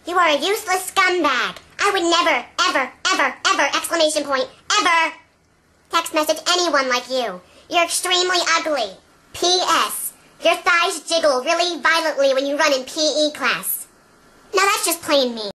You are a useless scumbag. I would never, ever, ever, ever, exclamation point, ever text message anyone like you. You're extremely ugly. P.S. Your thighs jiggle really violently when you run in PE class. Now that's just plain mean.